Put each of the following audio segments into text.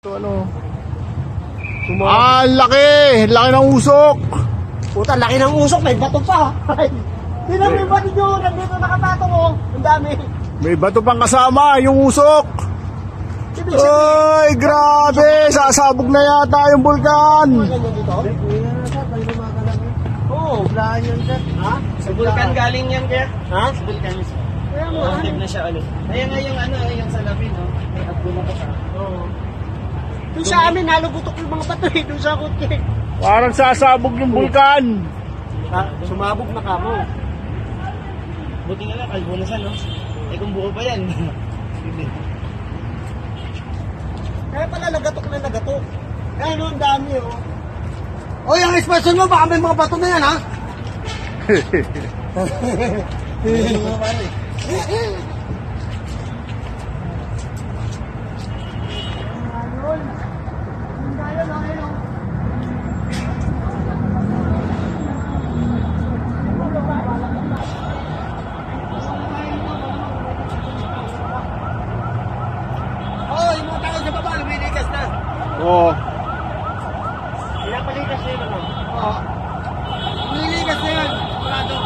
Ano? Laki! Laki ng usok! Puta, laki ng usok, may bato pa! Hindi na may bato nyo, nandito nakatato mo. Ang dami. May bato pang kasama, yung usok! Ay, grabe! Sasabog na yata yung bulkan! Ganyan dito? Oo, blaan yan sir. Ha? Sa bulkan galing yan kaya? Ha? Sa bulkan mismo. Kaya mo, Active na siya ulit. Ayan nga yung ano, yung salamin, no? May abdo na pa siya. Oo. Doon sa amin, nalugutok yung mga bato eh, doon sa kutke. Parang sasabog yung bulkan! Sumabog na ka mo. Buti nga lang, kalbo na siya, no? Eh kung buo pa yan. Kaya pala nagatok na nagatok. Kaya ano, ang dami oh. O, yung expression mo, baka may mga bato na yan, ha? Oh, yung mga tao sa baba, lumiligas na. Oo. Pinapaligas na yun, ano? Oo. Niligas na yan. Wala doon.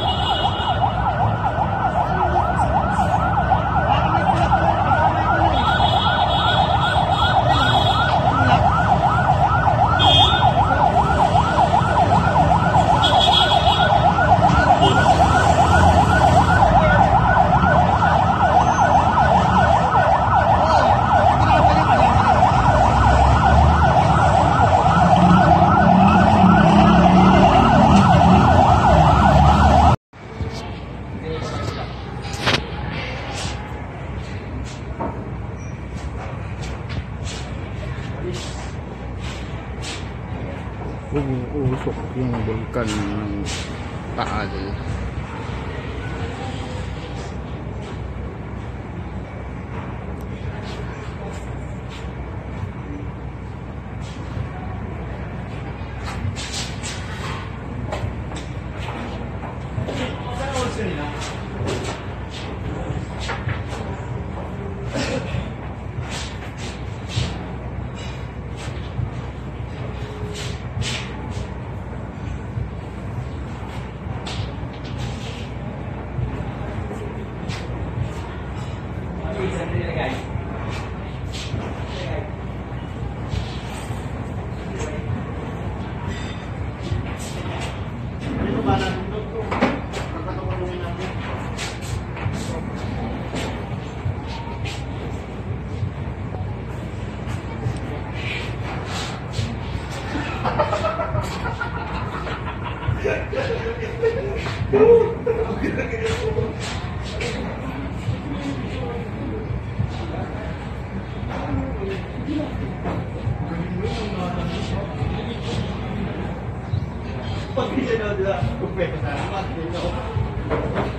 Usok yung bulkan ng Taal. Pag hindi na, di ba? Kung pwede na.